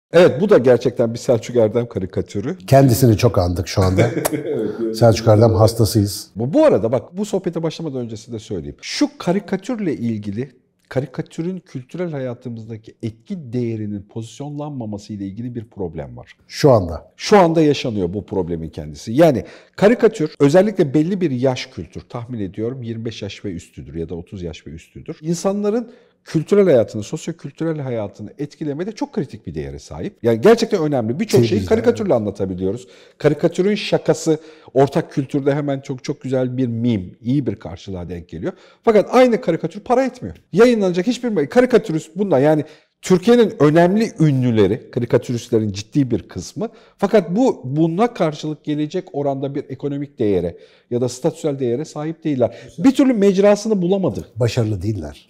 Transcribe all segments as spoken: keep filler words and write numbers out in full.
Evet, bu da gerçekten bir Selçuk Erdem karikatürü. Kendisini çok andık şu anda. Evet, Selçuk Erdem hastasıyız. Bu, bu arada bak, bu sohbete başlamadan öncesinde söyleyeyim. Şu karikatürle ilgili, karikatürün kültürel hayatımızdaki etki değerinin pozisyonlanmaması ile ilgili bir problem var. Şu anda. Şu anda yaşanıyor bu problemin kendisi. Yani karikatür özellikle belli bir yaş kültür, tahmin ediyorum yirmi beş yaş ve üstüdür ya da otuz yaş ve üstüdür. İnsanların kültürel hayatını, sosyo-kültürel hayatını etkilemede çok kritik bir değere sahip. Yani gerçekten önemli. Birçok şeyi karikatürle anlatabiliyoruz. Karikatürün şakası ortak kültürde hemen çok çok güzel bir meme, iyi bir karşılığa denk geliyor. Fakat aynı karikatür para etmiyor. Yayınlanacak hiçbir karikatürist bundan, yani Türkiye'nin önemli ünlüleri, karikatüristlerin ciddi bir kısmı. Fakat bu buna karşılık gelecek oranda bir ekonomik değere ya da statüsel değere sahip değiller. Bir türlü mecrasını bulamadı. Başarılı değiller.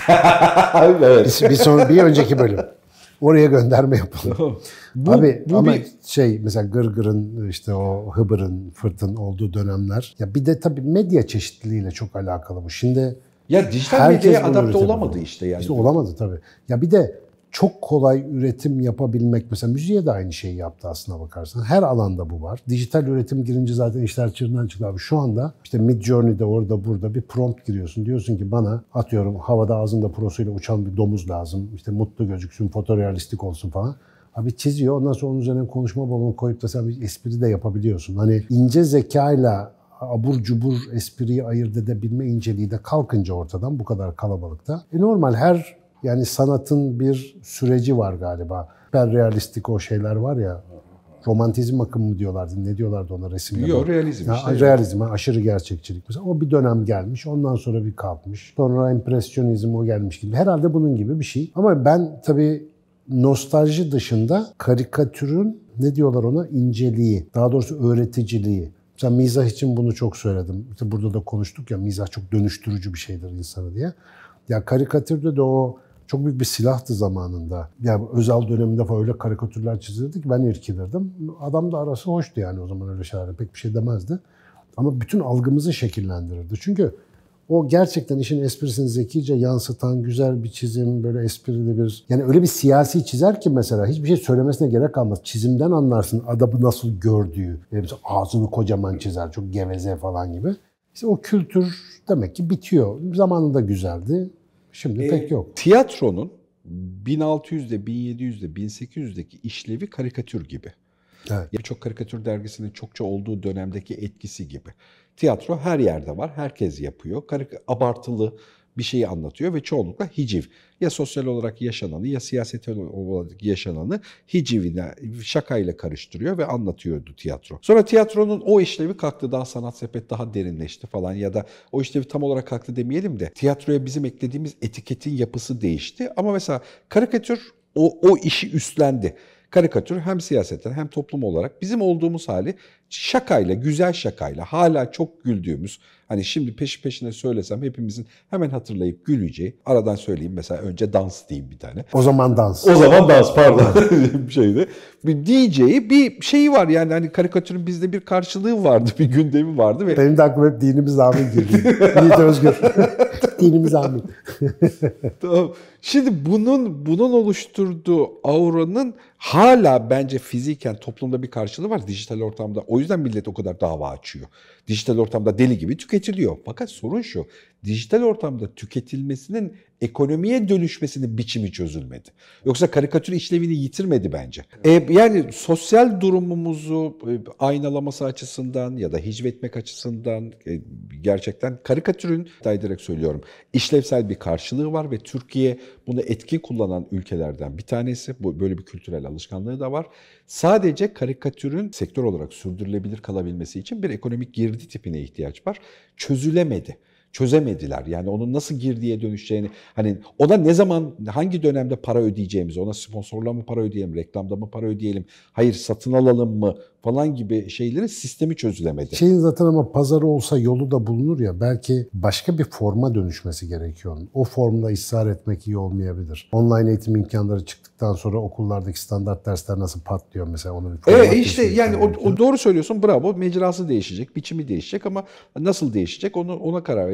Evet. Bir, bir, son, bir önceki bölüm. Oraya gönderme yapalım. bu, Abi bu ama bir... şey mesela Gırgır'ın, işte o Hıbır'ın, Fırt'ın olduğu dönemler. Ya bir de tabii medya çeşitliliğiyle çok alakalı bu. Şimdi ya dijital medyaya adapte olamadı işte yani. İşte olamadı tabii. Ya bir de çok kolay üretim yapabilmek, mesela müziğe de aynı şeyi yaptı aslına bakarsan. Her alanda bu var. Dijital üretim girince zaten işler çığırından çıktı abi. Şu anda işte Midjourney'de orada burada bir prompt giriyorsun. Diyorsun ki bana, atıyorum, havada ağzında prosuyla uçan bir domuz lazım. İşte mutlu gözüksün, fotorealistik olsun falan. Abi çiziyor. Ondan sonra onun üzerine konuşma balonu koyup da sen bir espri de yapabiliyorsun. Hani ince zekayla abur cubur espriyi ayırt edebilme inceliği de kalkınca ortadan bu kadar kalabalıkta. E normal, her yani sanatın bir süreci var galiba. Süper realistik o şeyler var ya, romantizm akımı mı diyorlardı, ne diyorlardı ona resimde? Yok, realizm ya, işte. Realizm, aşırı gerçekçilik mesela. O bir dönem gelmiş, ondan sonra bir kalkmış. Sonra empresyonizm o gelmiş gibi. Herhalde bunun gibi bir şey. Ama ben tabii nostalji dışında karikatürün, ne diyorlar ona, inceliği, daha doğrusu öğreticiliği. Mesela mizah için bunu çok söyledim. İşte burada da konuştuk ya, mizah çok dönüştürücü bir şeydir insanı diye. Ya karikatürde de o çok büyük bir silahtı zamanında. Yani Özal döneminde falan öyle karikatürler çizilirdi ki ben irkilirdim. Adam da arası hoştu yani o zaman, öyle şeyler pek bir şey demezdi. Ama bütün algımızı şekillendirirdi. Çünkü o gerçekten işin esprisini zekice yansıtan güzel bir çizim, böyle esprili bir... Yani öyle bir siyasi çizer ki mesela hiçbir şey söylemesine gerek kalmaz. Çizimden anlarsın adamı nasıl gördüğü. Mesela ağzını kocaman çizer, çok geveze falan gibi. İşte o kültür demek ki bitiyor. Zamanında güzeldi. Şimdi e, pek yok. Tiyatronun bin altı yüzde, bin yedi yüzde, bin sekiz yüzdeki işlevi karikatür gibi. Evet. Birçok karikatür dergisinin çokça olduğu dönemdeki etkisi gibi. Tiyatro her yerde var, herkes yapıyor. Karik- abartılı bir şeyi anlatıyor ve çoğunlukla hiciv. Ya sosyal olarak yaşananı ya siyasetsel olarak yaşananı hicivine, şakayla karıştırıyor ve anlatıyordu tiyatro. Sonra tiyatronun o işlevi kalktı, daha sanat sepet daha derinleşti falan, ya da o işlevi tam olarak kalktı demeyelim de tiyatroya bizim eklediğimiz etiketin yapısı değişti. Ama mesela karikatür o, o işi üstlendi. Karikatür hem siyasetten hem toplum olarak bizim olduğumuz hali şakayla, güzel şakayla, hala çok güldüğümüz, hani şimdi peşi peşine söylesem hepimizin hemen hatırlayıp güleceği, aradan söyleyeyim mesela, önce dans diyeyim bir tane. O zaman dans. O zaman dans pardon bir şeydi. Bir diyeceği bir şeyi var yani, hani karikatürün bizde bir karşılığı vardı, bir gündemi vardı. Ve... Benim de aklıma hep dinimiz amin geliyor. Yiğit Özgür. Dinimiz amin. Tamam. Şimdi bunun bunun oluşturduğu auranın hala bence fiziken toplumda bir karşılığı var, dijital ortamda. O yüzden millet o kadar dava açıyor. Dijital ortamda deli gibi tüketiliyor. Fakat sorun şu, dijital ortamda tüketilmesinin ekonomiye dönüşmesinin biçimi çözülmedi. Yoksa karikatür işlevini yitirmedi bence. E, yani sosyal durumumuzu e, aynalaması açısından ya da hicvetmek açısından e, gerçekten karikatürün, direkt söylüyorum, işlevsel bir karşılığı var ve Türkiye bunu etkin kullanan ülkelerden bir tanesi. Bu, böyle bir kültürel alışkanlığı da var. Sadece karikatürün sektör olarak sürdürülebilir kalabilmesi için bir ekonomik girdi tipine ihtiyaç var. Çözülemedi. Çözemediler. Yani onun nasıl girdiye dönüşeceğini, hani ona ne zaman, hangi dönemde para ödeyeceğimizi, ona sponsorla mı para ödeyelim, reklamda mı para ödeyelim, hayır satın alalım mı falan gibi şeylerin sistemi çözülemedi. Şeyin zaten ama pazarı olsa yolu da bulunur ya, belki başka bir forma dönüşmesi gerekiyor. O formda ısrar etmek iyi olmayabilir. Online eğitim imkanları çıktıktan sonra okullardaki standart dersler nasıl patlıyor mesela, onun evet işte yani o, o doğru söylüyorsun, bravo, mecrası değişecek, biçimi değişecek ama nasıl değişecek onu ona karar ver.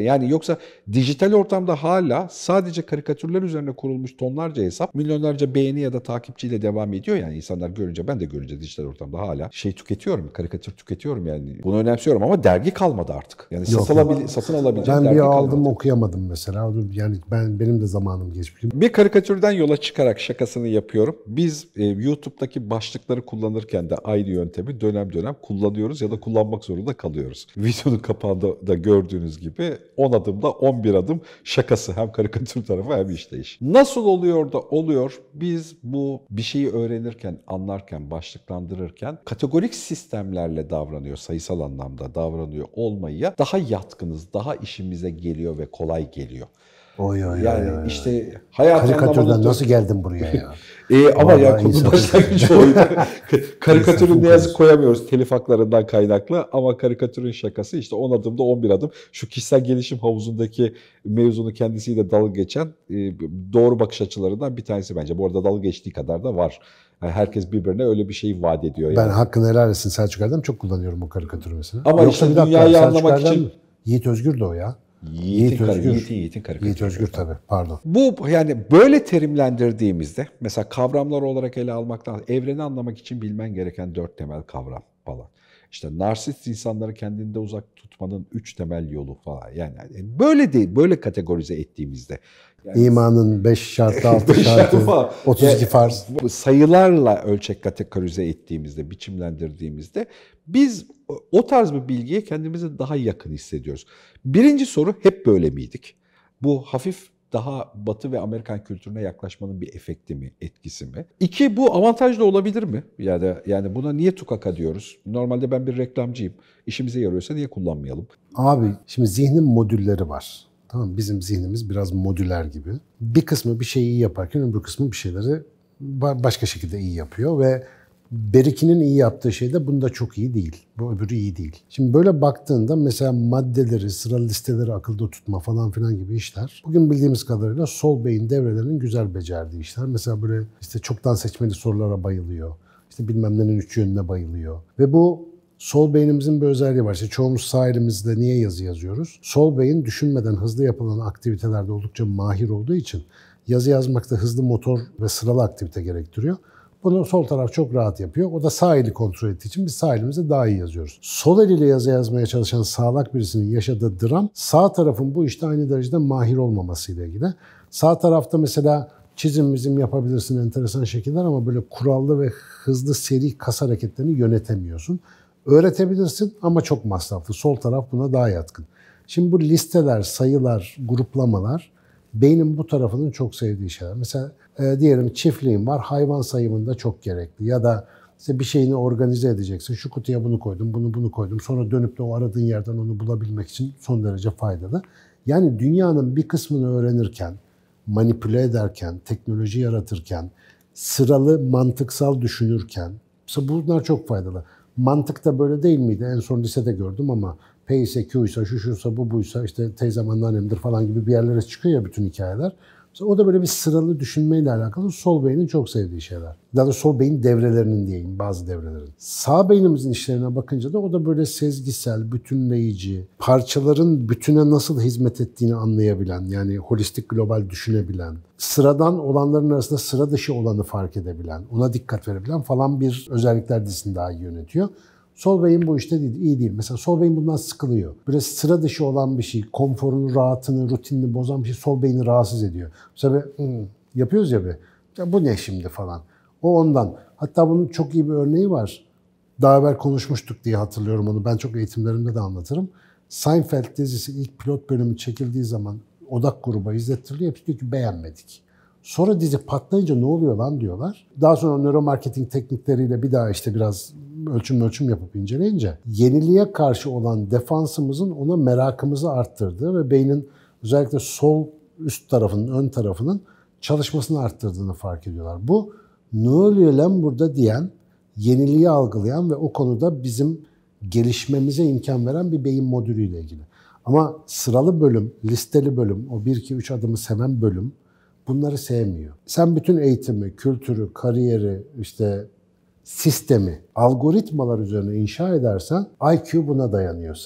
Yani yoksa dijital ortamda hala sadece karikatürler üzerine kurulmuş tonlarca hesap, milyonlarca beğeni ya da takipçiyle devam ediyor. Yani insanlar görünce, ben de görünce dijital ortamda hala şey tüketiyorum, karikatür tüketiyorum yani. Bunu önemsiyorum ama dergi kalmadı artık. Yani Yok, satın, alabil- satın alabileceğim Ben dergi bir kalmadı. aldım okuyamadım mesela. Yani ben benim de zamanım geçmiş. Bir karikatürden yola çıkarak şakasını yapıyorum. Biz e, YouTube'daki başlıkları kullanırken de aynı yöntemi dönem dönem kullanıyoruz ya da kullanmak zorunda kalıyoruz. Videonun kapağında da gördüğünüz gibi on adımda on bir adım şakası, hem karikatür tarafı hem işleyiş. Nasıl oluyor da oluyor? Biz bu bir şeyi öğrenirken, anlarken, başlıklandırırken kategorik sistemlerle davranıyor, sayısal anlamda davranıyor olmayı daha yatkınız, daha işimize geliyor ve kolay geliyor. Oy oy Yani oy oy. işte hayat Karikatürden anlamında nasıl geldin buraya ya? e, ama Vallahi ya konu insan- başlangıcı oydu. Karikatürü İnsafın ne yazık konusu. koyamıyoruz telif haklarından kaynaklı ama karikatürün şakası işte on adımda on bir adım. Şu kişisel gelişim havuzundaki mevzunu kendisiyle dalga geçen e, doğru bakış açılarından bir tanesi bence. Bu arada dalga geçtiği kadar da var. Yani herkes birbirine öyle bir şey vaat ediyor. Ben Yani. hakkını helal etsin, Selçuk Erdem çok kullanıyorum o karikatürü mesela. Ama Yoksa işte bir dakika, dünyayı Selçuk anlamak Erdem, için- Yiğit Özgür de o ya. Yiğit'in, kar- Özgür. Yiğit'in, Yiğit'in karikatürü. Yiğit Özgür tabii, pardon. Bu yani böyle terimlendirdiğimizde mesela kavramlar olarak ele almaktan, evreni anlamak için bilmen gereken dört temel kavram falan. İşte narsist insanları kendinde uzak tutmanın üç temel yolu falan. Yani böyle değil, böyle kategorize ettiğimizde. Yani İmanın beş şartı, altı şartı, falan. otuz iki Yani farz. bu sayılarla ölçek kategorize ettiğimizde, biçimlendirdiğimizde biz o tarz bir bilgiye kendimizi daha yakın hissediyoruz. Birinci soru, hep böyle miydik? Bu hafif daha Batı ve Amerikan kültürüne yaklaşmanın bir efekti mi, etkisi mi? İki, bu avantajlı olabilir mi? Ya da yani buna niye tukaka diyoruz? Normalde ben bir reklamcıyım. İşimize yarıyorsa niye kullanmayalım? Abi şimdi zihnin modülleri var. Tamam, bizim zihnimiz biraz modüler gibi. Bir kısmı bir şeyi iyi yaparken öbür kısmı bir şeyleri ba- başka şekilde iyi yapıyor ve Berik'inin iyi yaptığı şey de bunda çok iyi değil. Bu öbürü iyi değil. Şimdi böyle baktığında mesela maddeleri, sıra listeleri akılda tutma falan filan gibi işler. Bugün bildiğimiz kadarıyla sol beyin devrelerinin güzel becerdiği işler. Mesela böyle işte çoktan seçmeli sorulara bayılıyor. İşte bilmem nenin üç yönüne bayılıyor. Ve bu sol beynimizin bir özelliği var. İşte çoğumuz sağ elimizde niye yazı yazıyoruz? Sol beyin düşünmeden hızlı yapılan aktivitelerde oldukça mahir olduğu için yazı yazmakta hızlı motor ve sıralı aktivite gerektiriyor. Bunu sol taraf çok rahat yapıyor. O da sağ eli kontrol ettiği için biz sağ elimizde daha iyi yazıyoruz. Sol eliyle yazı yazmaya çalışan sağlak birisinin yaşadığı dram, sağ tarafın bu işte aynı derecede mahir olmamasıyla ilgili. Sağ tarafta mesela çizim mizim yapabilirsin enteresan şekiller ama böyle kurallı ve hızlı seri kas hareketlerini yönetemiyorsun. Öğretebilirsin ama çok masraflı. Sol taraf buna daha yatkın. Şimdi bu listeler, sayılar, gruplamalar beynin bu tarafının çok sevdiği şeyler. Mesela e, diyelim çiftliğin var, hayvan sayımında çok gerekli. Ya da işte bir şeyini organize edeceksin. Şu kutuya bunu koydum, bunu bunu koydum. Sonra dönüp de o aradığın yerden onu bulabilmek için son derece faydalı. Yani dünyanın bir kısmını öğrenirken, manipüle ederken, teknoloji yaratırken, sıralı mantıksal düşünürken, mesela bunlar çok faydalı. Mantıkta böyle değil miydi? En son lisede gördüm ama P ise Q ise, şu şuysa, bu buysa, işte teyzem anneannemdir falan gibi bir yerlere çıkıyor ya bütün hikayeler. Mesela o da böyle bir sıralı düşünmeyle alakalı sol beynin çok sevdiği şeyler. Daha da sol beyin devrelerinin diyeyim, bazı devrelerin. Sağ beynimizin işlerine bakınca da o da böyle sezgisel, bütünleyici, parçaların bütüne nasıl hizmet ettiğini anlayabilen, yani holistik global düşünebilen, sıradan olanların arasında sıra dışı olanı fark edebilen, ona dikkat verebilen falan bir özellikler dizisini daha iyi yönetiyor. Sol beyin bu işte değil, iyi değil. Mesela sol beyin bundan sıkılıyor. Böyle sıra dışı olan bir şey, konforunu, rahatını, rutinini bozan bir şey sol beyni rahatsız ediyor. Mesela böyle, hmm, yapıyoruz ya be, ya bu ne şimdi falan. O ondan. Hatta bunun çok iyi bir örneği var. Daha evvel konuşmuştuk diye hatırlıyorum onu. Ben çok eğitimlerimde de anlatırım. Seinfeld dizisi ilk pilot bölümü çekildiği zaman odak gruba izlettiriliyor. Hepsi diyor ki beğenmedik. Sonra dizi patlayınca ne oluyor lan diyorlar. Daha sonra nöromarketing teknikleriyle bir daha işte biraz ölçüm ölçüm yapıp inceleyince yeniliğe karşı olan defansımızın ona merakımızı arttırdığı ve beynin özellikle sol üst tarafının, ön tarafının çalışmasını arttırdığını fark ediyorlar. Bu ne oluyor lan burada diyen, yeniliği algılayan ve o konuda bizim gelişmemize imkan veren bir beyin modülüyle ilgili. Ama sıralı bölüm, listeli bölüm, o bir iki üç adımı seven bölüm bunları sevmiyor. Sen bütün eğitimi, kültürü, kariyeri, işte sistemi, algoritmalar üzerine inşa edersen I Q buna dayanıyor sırf.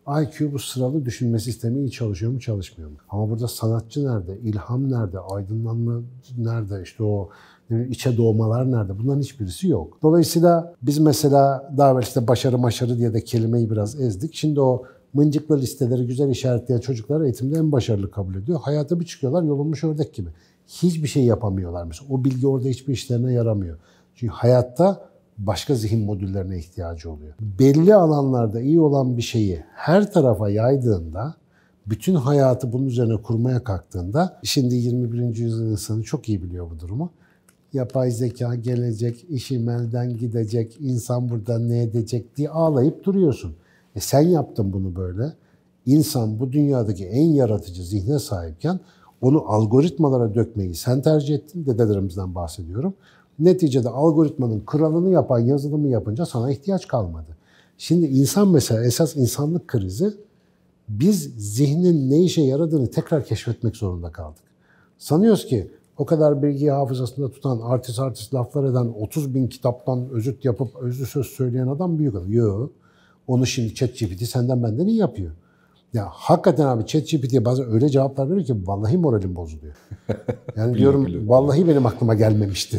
I Q bu sıralı düşünme sistemi iyi çalışıyor mu çalışmıyor mu? Ama burada sanatçı nerede? İlham nerede? Aydınlanma nerede? İşte o içe doğmalar nerede? Bunların hiçbirisi yok. Dolayısıyla biz mesela daha evvel işte başarı maşarı diye de kelimeyi biraz ezdik. Şimdi o mıncıklı listeleri güzel işaretleyen çocuklar eğitimde en başarılı kabul ediyor. Hayata bir çıkıyorlar yolunmuş ördek gibi. Hiçbir şey yapamıyorlar mesela. O bilgi orada hiçbir işlerine yaramıyor. Çünkü hayatta başka zihin modüllerine ihtiyacı oluyor. Belli alanlarda iyi olan bir şeyi her tarafa yaydığında, bütün hayatı bunun üzerine kurmaya kalktığında, şimdi yirmi birinci yüzyıl insanı çok iyi biliyor bu durumu. Yapay zeka gelecek, işim elden gidecek, insan buradan ne edecek diye ağlayıp duruyorsun. E sen yaptın bunu böyle. İnsan bu dünyadaki en yaratıcı zihne sahipken onu algoritmalara dökmeyi sen tercih ettin, dedelerimizden bahsediyorum. Neticede algoritmanın kralını yapan yazılımı yapınca sana ihtiyaç kalmadı. Şimdi insan mesela esas insanlık krizi, biz zihnin ne işe yaradığını tekrar keşfetmek zorunda kaldık. Sanıyoruz ki o kadar bilgiyi hafızasında tutan, artist artist laflar eden, otuz bin kitaptan özüt yapıp özlü söz söyleyen adam büyük adam. Yok. Onu şimdi ChatGPT senden benden iyi yapıyor. Ya hakikaten abi ChatGPT'ye bazen öyle cevaplar veriyor ki vallahi moralim bozuluyor. Yani diyorum biliyorum. Vallahi benim aklıma gelmemişti.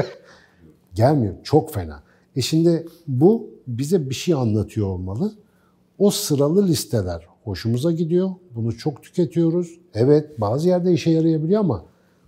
Gelmiyor. Çok fena. E şimdi bu bize bir şey anlatıyor olmalı. O sıralı listeler hoşumuza gidiyor. Bunu çok tüketiyoruz. Evet bazı yerde işe yarayabiliyor ama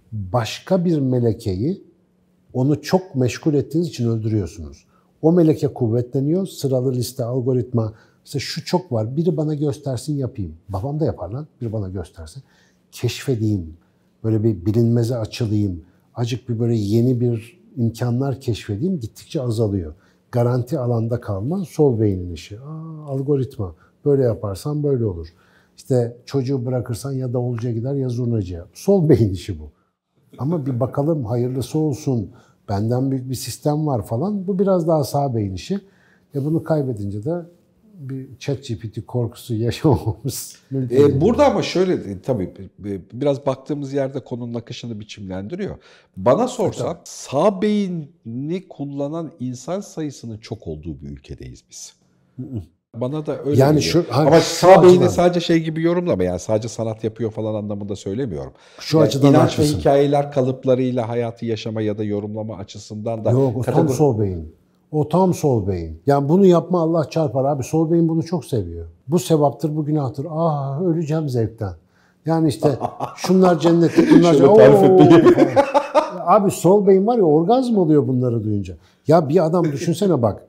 başka bir melekeyi onu çok meşgul ettiğiniz için öldürüyorsunuz. O meleke kuvvetleniyor. Sıralı liste, algoritma. İşte şu çok var. Biri bana göstersin yapayım. Babam da yapar lan. Biri bana göstersin. Keşfedeyim. Böyle bir bilinmeze açılayım. Acık bir böyle yeni bir imkanlar keşfedeyim. Gittikçe azalıyor. Garanti alanda kalma sol beynin işi. Aa, algoritma. Böyle yaparsan böyle olur. İşte çocuğu bırakırsan ya davulcuya gider ya zurnacıya. Sol beyin işi bu. Ama bir bakalım hayırlısı olsun. Benden büyük bir sistem var falan. Bu biraz daha sağ beyin işi. E bunu kaybedince de bir ChatGPT korkusu yaşamamamız mümkün değil. E, burada ama şöyle tabii biraz baktığımız yerde konunun akışını biçimlendiriyor. Bana sorsan evet, sağ beyni kullanan insan sayısının çok olduğu bir ülkedeyiz biz. Hı hı. Bana da öyle yani geliyor. şu, Ama sağ beyni sadece şey gibi yorumlama, yani sadece sanat yapıyor falan anlamında söylemiyorum. Şu yani açıdan inanç ve haklısın. Hikayeler kalıplarıyla hayatı yaşama ya da yorumlama açısından da... Yok o kategori... tam sol beyin. O tam sol beyin. Yani bunu yapma Allah çarpar abi. Sol beyin bunu çok seviyor. Bu sevaptır, bu günahtır. Ah öleceğim zevkten. Yani işte şunlar cennetlik, bunlar... Şöyle abi sol beyin var ya, orgazm oluyor bunları duyunca. Ya bir adam düşünsene bak.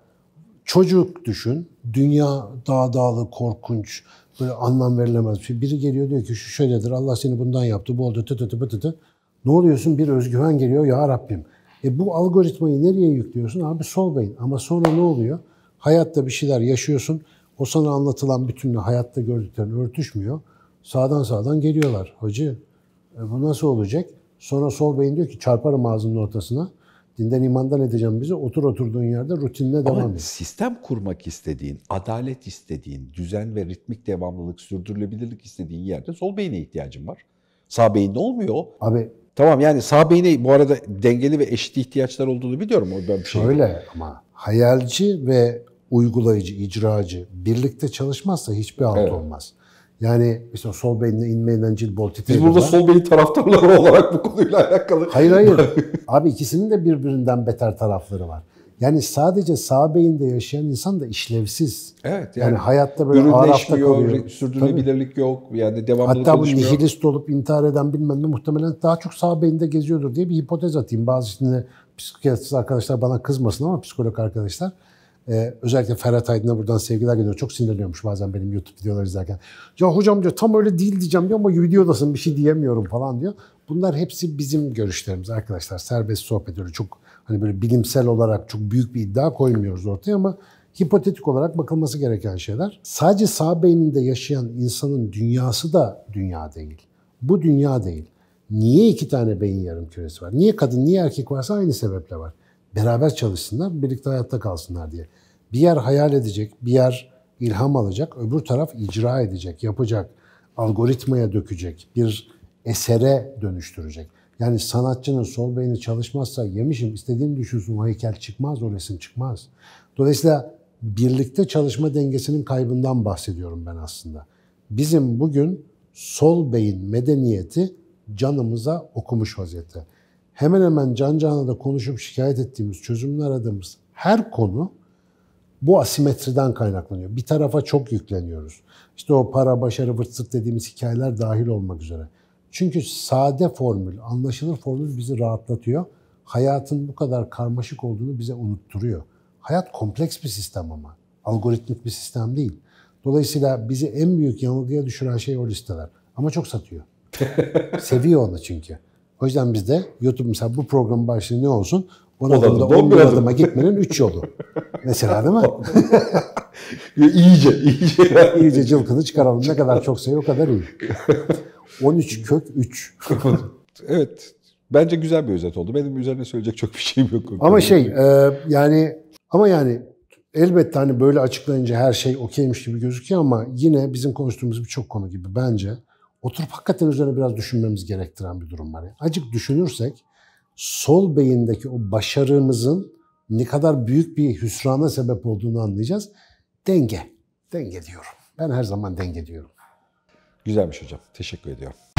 Çocuk düşün. Dünya dağdağlı, korkunç, böyle anlam verilemez bir şey. Biri geliyor diyor ki şu şöyledir, Allah seni bundan yaptı, bu oldu, tı tı tı tı tı. Ne oluyorsun? Bir özgüven geliyor, ya Rabbim. E bu algoritmayı nereye yüklüyorsun? Abi sol beyin. Ama sonra ne oluyor? Hayatta bir şeyler yaşıyorsun. O sana anlatılan bütünle hayatta gördüklerin örtüşmüyor. Sağdan sağdan geliyorlar. Hacı e bu nasıl olacak? Sonra sol beyin diyor ki çarparım ağzının ortasına. Dinden imandan edeceğim bizi. Otur oturduğun yerde rutinine devam et. Ama sistem kurmak istediğin, adalet istediğin, düzen ve ritmik devamlılık, sürdürülebilirlik istediğin yerde sol beyine ihtiyacın var. Sağ beyinde olmuyor o. Abi tamam, yani sağ beyine bu arada dengeli ve eşit ihtiyaçlar olduğunu biliyorum. O ben bir şey şöyle değil. Ama hayalci ve uygulayıcı, icracı birlikte çalışmazsa hiçbir alt evet. olmaz. Yani işte sol beynine inmeyen cilbol titreşim. Biz burada sol beyin taraftarları olarak bu konuyla alakalı. Hayır hayır. Abi ikisinin de birbirinden beter tarafları var. Yani sadece sağ beyinde yaşayan insan da işlevsiz. Evet. Yani, yani hayatta böyle arafta kalıyor. Sürdürülebilirlik Tabii. yok. Yani devamlılık Hatta bu oluşmuyor. nihilist olup intihar eden bilmem ne muhtemelen daha çok sağ beyinde geziyordur diye bir hipotez atayım. Bazı şimdi psikiyatrist arkadaşlar bana kızmasın ama psikolog arkadaşlar. Ee, özellikle Ferhat Aydın'a buradan sevgiler geliyor. Çok sinirleniyormuş bazen benim YouTube videoları izlerken. Ya hocam diyor tam öyle değil diyeceğim diyor ama videodasın bir şey diyemiyorum falan diyor. Bunlar hepsi bizim görüşlerimiz arkadaşlar. Serbest sohbet ediyoruz. Çok hani böyle bilimsel olarak çok büyük bir iddia koymuyoruz ortaya ama hipotetik olarak bakılması gereken şeyler. Sadece sağ beyninde yaşayan insanın dünyası da dünya değil. Bu dünya değil. Niye iki tane beyin yarımküresi var? Niye kadın, niye erkek varsa aynı sebeple var. Beraber çalışsınlar, birlikte hayatta kalsınlar diye. Bir yer hayal edecek, bir yer ilham alacak, öbür taraf icra edecek, yapacak, algoritmaya dökecek, bir esere dönüştürecek. Yani sanatçının sol beyni çalışmazsa yemişim, istediğini düşünsün, o heykel çıkmaz, o resim çıkmaz. Dolayısıyla birlikte çalışma dengesinin kaybından bahsediyorum ben aslında. Bizim bugün sol beyin medeniyeti canımıza okumuş vaziyette. Hemen hemen can canına konuşup şikayet ettiğimiz, çözümler aradığımız her konu bu asimetriden kaynaklanıyor. Bir tarafa çok yükleniyoruz. İşte o para, başarı, vırt zırt dediğimiz hikayeler dahil olmak üzere. Çünkü sade formül, anlaşılır formül bizi rahatlatıyor. Hayatın bu kadar karmaşık olduğunu bize unutturuyor. Hayat kompleks bir sistem ama. Algoritmik bir sistem değil. Dolayısıyla bizi en büyük yanılgıya düşüren şey o listeler. Ama çok satıyor. Seviyor onu çünkü. O yüzden biz de YouTube mesela bu programın başlığı ne olsun? on adımda on bir adıma gitmenin üç yolu. Mesela değil mi? iyice, iyice. İyice cılkını çıkaralım. Ne kadar çok sayı o kadar iyi. on üç kök üç. Evet. Bence güzel bir özet oldu. Benim üzerine söyleyecek çok bir şeyim yok. Ama şey e, yani ama yani elbette hani böyle açıklayınca her şey okeymiş gibi gözüküyor ama yine bizim konuştuğumuz birçok konu gibi bence oturup hakikaten üzerine biraz düşünmemiz gerektiren bir durum var. Yani azıcık düşünürsek sol beyindeki o başarımızın ne kadar büyük bir hüsrana sebep olduğunu anlayacağız. Denge. Denge diyorum. Ben her zaman denge diyorum. Güzelmiş hocam. Teşekkür ediyorum.